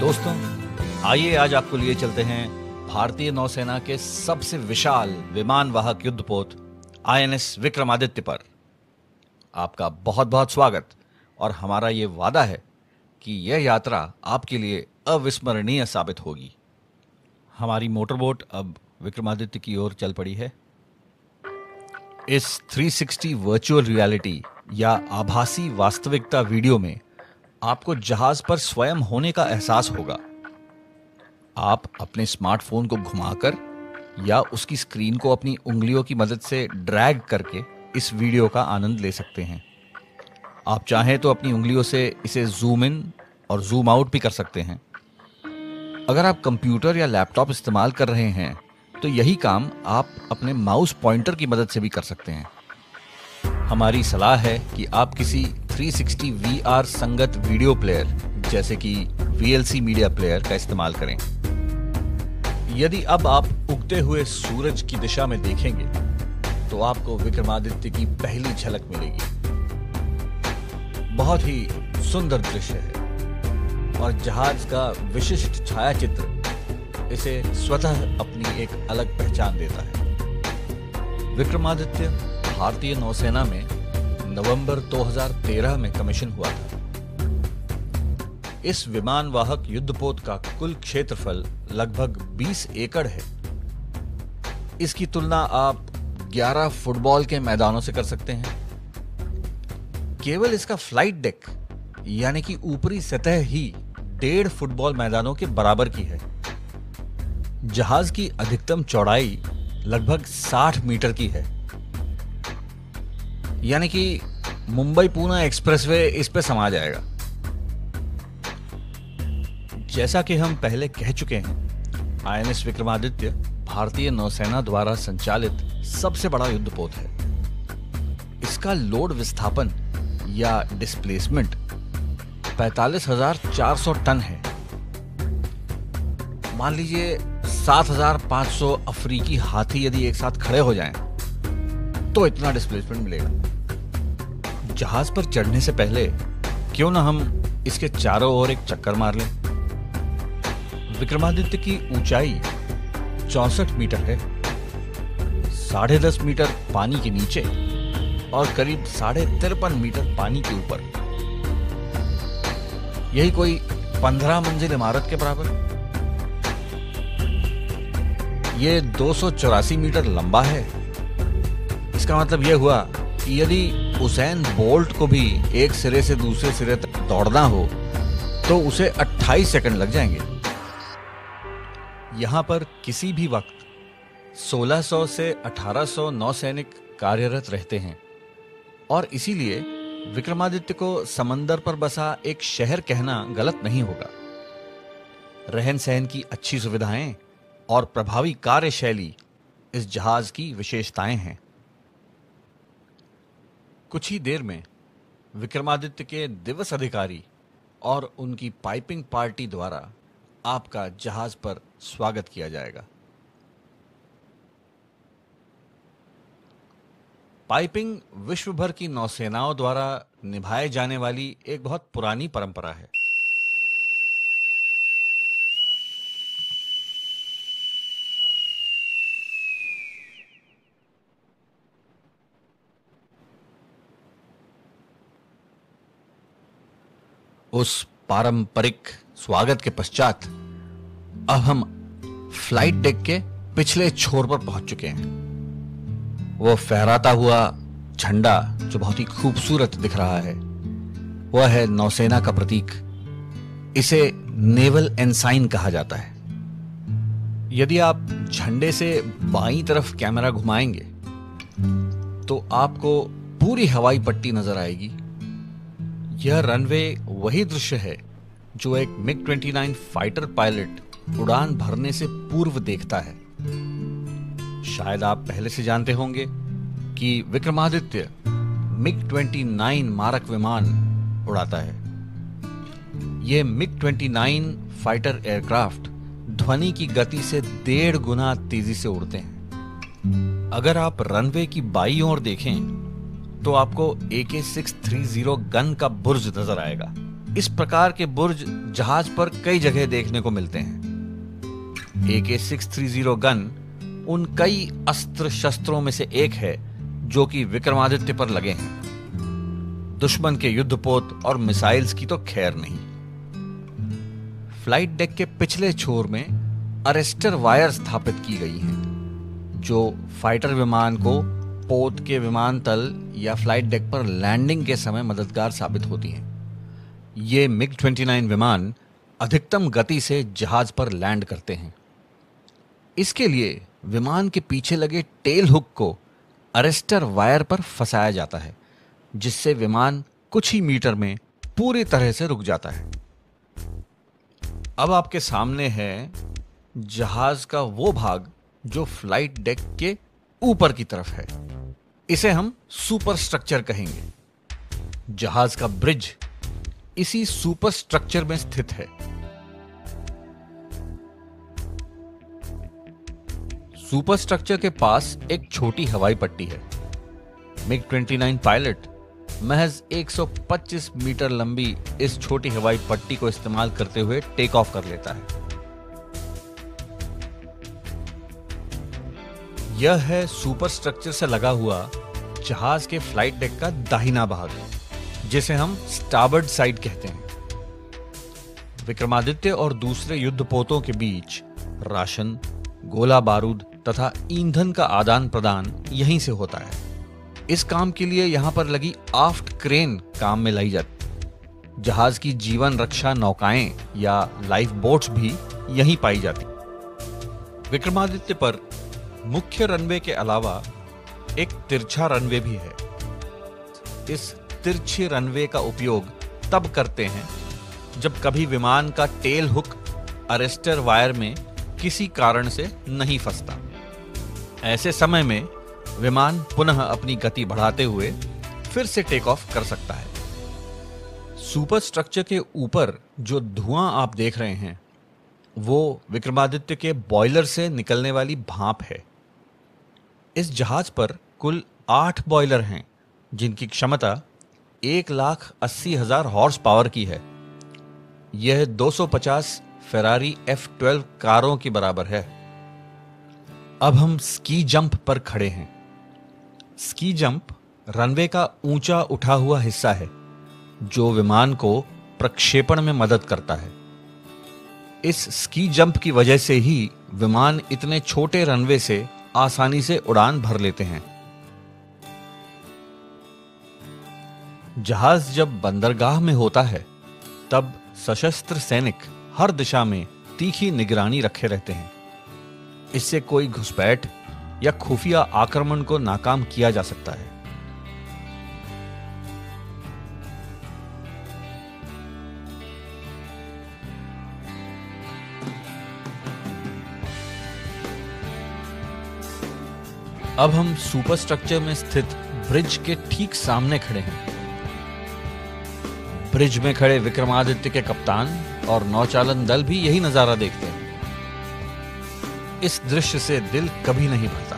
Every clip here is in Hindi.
दोस्तों, आइए आज आपको लिए चलते हैं भारतीय नौसेना के सबसे विशाल विमान वाहक युद्धपोत आईएनएस विक्रमादित्य पर। आपका बहुत बहुत स्वागत और हमारा ये वादा है कि यह यात्रा आपके लिए अविस्मरणीय साबित होगी। हमारी मोटरबोट अब विक्रमादित्य की ओर चल पड़ी है। इस 360 वर्चुअल रियलिटी या आभासी वास्तविकता वीडियो में आपको जहाज पर स्वयं होने का एहसास होगा। आप अपने स्मार्टफोन को घुमाकर या उसकी स्क्रीन को अपनी उंगलियों की मदद से ड्रैग करके इस वीडियो का आनंद ले सकते हैं। आप चाहें तो अपनी उंगलियों से इसे जूम इन और जूम आउट भी कर सकते हैं। अगर आप कंप्यूटर या लैपटॉप इस्तेमाल कर रहे हैं तो यही काम आप अपने माउस पॉइंटर की मदद से भी कर सकते हैं। हमारी सलाह है कि आप किसी 360 VR संगत वीडियो प्लेयर जैसे कि VLC मीडिया प्लेयर का इस्तेमाल करें। यदि अब आप उगते हुए सूरज की दिशा में देखेंगे तो आपको विक्रमादित्य की पहली झलक मिलेगी। बहुत ही सुंदर दृश्य है और जहाज का विशिष्ट छायाचित्र इसे स्वतः अपनी एक अलग पहचान देता है। विक्रमादित्य भारतीय नौसेना में नवंबर 2013 में कमीशन हुआ था। इस विमान वाहक युद्धपोत का कुल क्षेत्रफल लगभग 20 एकड़ है। इसकी तुलना आप 11 फुटबॉल के मैदानों से कर सकते हैं। केवल इसका फ्लाइट डेक यानी कि ऊपरी सतह ही 1.5 फुटबॉल मैदानों के बराबर की है। जहाज की अधिकतम चौड़ाई लगभग 60 मीटर की है, यानी कि मुंबई पुणे एक्सप्रेसवे इस पे समा जाएगा। जैसा कि हम पहले कह चुके हैं, आईएनएस विक्रमादित्य भारतीय नौसेना द्वारा संचालित सबसे बड़ा युद्धपोत है। इसका लोड विस्थापन या डिस्प्लेसमेंट 45,400 टन है। मान लीजिए 7,500 अफ्रीकी हाथी यदि एक साथ खड़े हो जाएं, तो इतना डिस्प्लेसमेंट मिलेगा। जहाज पर चढ़ने से पहले क्यों ना हम इसके चारों ओर एक चक्कर मार लें। विक्रमादित्य की ऊंचाई 64 मीटर है, 10.5 मीटर पानी के नीचे और करीब 53.5 मीटर पानी के ऊपर। यही कोई 15 मंजिल इमारत के बराबर। ये 284 मीटर लंबा है। इसका मतलब यह हुआ कि यदि उसेन बोल्ट को भी एक सिरे से दूसरे सिरे तक दौड़ना हो तो उसे 28 सेकंड लग जाएंगे। यहां पर किसी भी वक्त 1600 से 1800 नौसैनिक कार्यरत रहते हैं और इसीलिए विक्रमादित्य को समंदर पर बसा एक शहर कहना गलत नहीं होगा। रहन सहन की अच्छी सुविधाएं और प्रभावी कार्यशैली इस जहाज की विशेषताएं हैं। कुछ ही देर में विक्रमादित्य के दिवस अधिकारी और उनकी पाइपिंग पार्टी द्वारा आपका जहाज पर स्वागत किया जाएगा। पाइपिंग विश्व भर की नौसेनाओं द्वारा निभाए जाने वाली एक बहुत पुरानी परंपरा है। उस पारंपरिक स्वागत के पश्चात अब हम फ्लाइट डेक के पिछले छोर पर पहुंच चुके हैं। वो फहराता हुआ झंडा जो बहुत ही खूबसूरत दिख रहा है, वह है नौसेना का प्रतीक। इसे नेवल एनसाइन कहा जाता है। यदि आप झंडे से बाईं तरफ कैमरा घुमाएंगे तो आपको पूरी हवाई पट्टी नजर आएगी। यह रनवे वही दृश्य है जो एक MiG-29 फाइटर पायलट उड़ान भरने से पूर्व देखता है। शायद आप पहले से जानते होंगे कि विक्रमादित्य MiG-29 मारक विमान उड़ाता है। ये MiG-29 फाइटर एयरक्राफ्ट ध्वनि की गति से 1.5 गुना तेजी से उड़ते हैं। अगर आप रनवे की बाईं ओर देखें तो आपको AK-630 गन का बुर्ज नजर आएगा। इस प्रकार के बुर्ज जहाज पर कई जगह देखने को मिलते हैं। AK-630 गन उन कई अस्त्र शस्त्रों में से एक है जो कि विक्रमादित्य पर लगे हैं। दुश्मन के युद्धपोत और मिसाइल्स की तो खैर नहीं। फ्लाइट डेक के पिछले छोर में अरेस्टर वायर स्थापित की गई हैं, जो फाइटर विमान को पोत के विमानतल या फ्लाइट डेक पर लैंडिंग के समय मददगार साबित होती हैं। ये MiG-29 विमान अधिकतम गति से जहाज पर लैंड करते हैं। इसके लिए विमान के पीछे लगे टेल हुक को अरेस्टर वायर पर फंसाया जाता है, जिससे विमान कुछ ही मीटर में पूरी तरह से रुक जाता है। अब आपके सामने है जहाज का वो भाग जो फ्लाइट डेक के ऊपर की तरफ है। इसे हम सुपर स्ट्रक्चर कहेंगे। जहाज का ब्रिज इसी सुपर स्ट्रक्चर में स्थित है। सुपर स्ट्रक्चर के पास एक छोटी हवाई पट्टी है। MiG-29 पायलट महज 125 मीटर लंबी इस छोटी हवाई पट्टी को इस्तेमाल करते हुए टेक ऑफ कर लेता है। यह है सुपर स्ट्रक्चर से लगा हुआ जहाज के फ्लाइट डेक का दाहिना भाग, जिसे हम स्टारबर्ड साइड कहते हैं। विक्रमादित्य और दूसरे युद्धपोतों के बीच राशन, गोला बारूद तथा ईंधन का आदान प्रदान यहीं से होता है। इस काम के लिए यहां पर लगी आफ्ट क्रेन काम में लाई जाती। जहाज की जीवन रक्षा नौकाएं या लाइफ बोट्स भी यहीं पाई जाती। विक्रमादित्य पर मुख्य रनवे के अलावा एक तिरछा रनवे भी है। इस तिरछे रनवे का उपयोग तब करते हैं जब कभी विमान का टेल हुक अरेस्टर वायर में किसी कारण से नहीं फंसता। ऐसे समय में विमान पुनः अपनी गति बढ़ाते हुए फिर से टेक ऑफ कर सकता है। सुपर स्ट्रक्चर के ऊपर जो धुआं आप देख रहे हैं वो विक्रमादित्य के बॉयलर से निकलने वाली भाप है। इस जहाज पर कुल 8 बॉयलर हैं, जिनकी क्षमता 1,80,000 हॉर्स पावर की है। यह 250 फेरारी F12 कारों की बराबर है। अब हम स्की जंप पर खड़े हैं। स्की जंप रनवे का ऊंचा उठा हुआ हिस्सा है जो विमान को प्रक्षेपण में मदद करता है। इस स्की जंप की वजह से ही विमान इतने छोटे रनवे से आसानी से उड़ान भर लेते हैं। जहाज जब बंदरगाह में होता है तब सशस्त्र सैनिक हर दिशा में तीखी निगरानी रखे रहते हैं। इससे कोई घुसपैठ या खुफिया आक्रमण को नाकाम किया जा सकता है। अब हम सुपर स्ट्रक्चर में स्थित ब्रिज के ठीक सामने खड़े हैं। ब्रिज में खड़े विक्रमादित्य के कप्तान और नौचालन दल भी यही नजारा देखते हैं। इस दृश्य से दिल कभी नहीं भरता।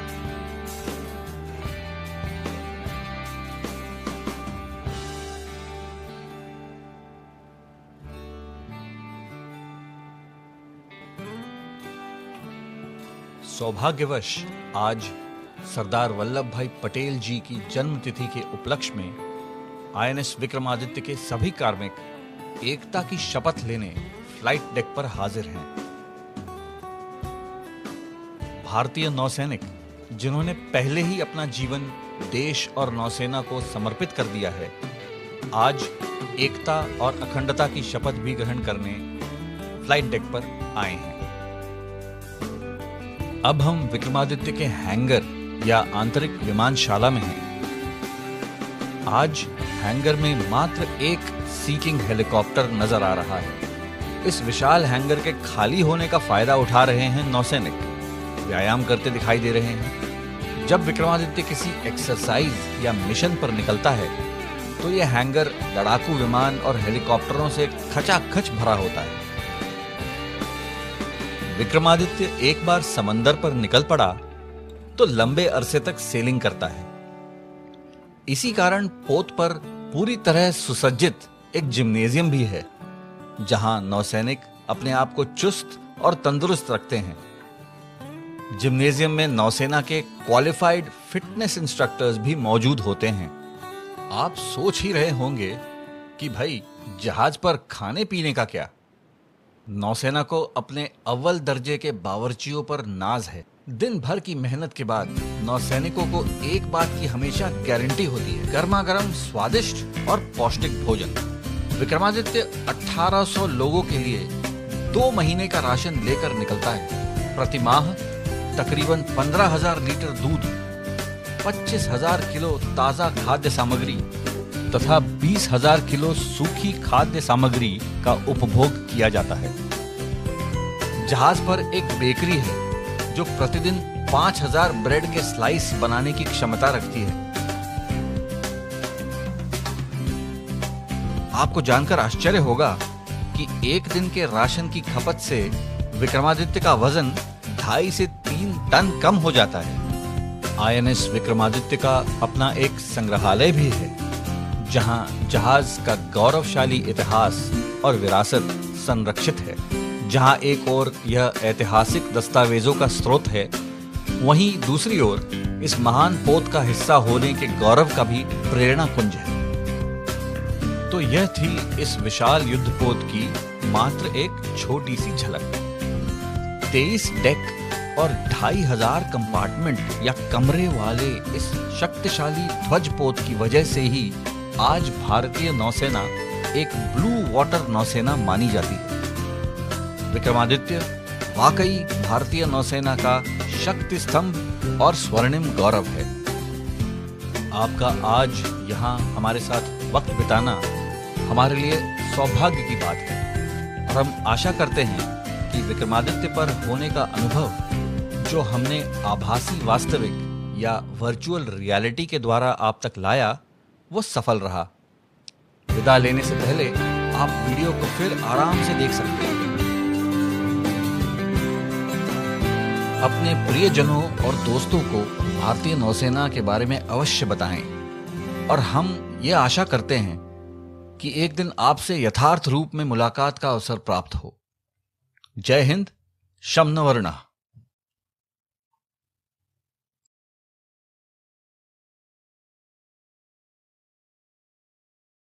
सौभाग्यवश आज सरदार वल्लभ भाई पटेल जी की जन्मतिथि के उपलक्ष्य में INS विक्रमादित्य के सभी कार्मिक एकता की शपथ लेने फ्लाइट डेक पर हाजिर हैं। भारतीय नौसैनिक जिन्होंने पहले ही अपना जीवन देश और नौसेना को समर्पित कर दिया है, आज एकता और अखंडता की शपथ भी ग्रहण करने फ्लाइट डेक पर आए हैं। अब हम विक्रमादित्य के हैंगर या आंतरिक विमानशाला में हैं। आज हैंगर में मात्र एक सीकिंग हेलीकॉप्टर नजर आ रहा है। इस विशाल हैंगर के खाली होने का फायदा उठा रहे हैं नौसैनिक। व्यायाम करते दिखाई दे रहे हैं। जब विक्रमादित्य किसी एक्सरसाइज या मिशन पर निकलता है तो यह हैंगर लड़ाकू विमान और हेलीकॉप्टरों से खचाखच भरा होता है। विक्रमादित्य एक बार समंदर पर निकल पड़ा तो लंबे अरसे तक सेलिंग करता है। इसी कारण पोत पर पूरी तरह सुसज्जित एक जिम्नेजियम भी है जहां नौसैनिक अपने आप को चुस्त और तंदुरुस्त रखते हैं। जिम्नेजियम में नौसेना के क्वालिफाइड फिटनेस इंस्ट्रक्टर्स भी मौजूद होते हैं। आप सोच ही रहे होंगे कि भाई जहाज पर खाने पीने का क्या? नौसेना को अपने अव्वल दर्जे के बावर्चियों पर नाज है। दिन भर की मेहनत के बाद नौसैनिकों को एक बात की हमेशा गारंटी होती है, गर्मा गर्म स्वादिष्ट और पौष्टिक भोजन। विक्रमादित्य 1800 लोगों के लिए 2 महीने का राशन लेकर निकलता है। प्रति माह तकरीबन 15,000 लीटर दूध, 25,000 किलो ताजा खाद्य सामग्री तथा 20,000 किलो सूखी खाद्य सामग्री का उपभोग किया जाता है। जहाज पर एक बेकरी है जो प्रतिदिन 5,000 ब्रेड के स्लाइस बनाने की क्षमता रखती है। आपको जानकर आश्चर्य होगा कि एक दिन के राशन की खपत से विक्रमादित्य का वजन 2.5 से 3 टन कम हो जाता है। आईएनएस विक्रमादित्य का अपना एक संग्रहालय भी है जहां जहाज का गौरवशाली इतिहास और विरासत संरक्षित है। जहां एक ओर यह ऐतिहासिक दस्तावेजों का स्रोत है, वहीं दूसरी ओर इस महान पोत का हिस्सा होने के गौरव का भी प्रेरणा कुंज है। तो यह थी इस विशाल युद्धपोत की मात्र एक छोटी सी झलक। 23 डेक और 2,500 कंपार्टमेंट या कमरे वाले इस शक्तिशाली ध्वजपोत की वजह से ही आज भारतीय नौसेना एक ब्लू वाटर नौसेना मानी जाती है। विक्रमादित्य वाकई भारतीय नौसेना का शक्ति स्तंभ और स्वर्णिम गौरव है। आपका आज यहाँ हमारे साथ वक्त बिताना हमारे लिए सौभाग्य की बात है और हम आशा करते हैं कि विक्रमादित्य पर होने का अनुभव जो हमने आभासी वास्तविक या वर्चुअल रियलिटी के द्वारा आप तक लाया वो सफल रहा। विदा लेने से पहले आप वीडियो को फिर आराम से देख सकते हैं। अपने प्रियजनों और दोस्तों को भारतीय नौसेना के बारे में अवश्य बताएं और हम ये आशा करते हैं कि एक दिन आपसे यथार्थ रूप में मुलाकात का अवसर प्राप्त हो। जय हिंद, शम न वरुणः।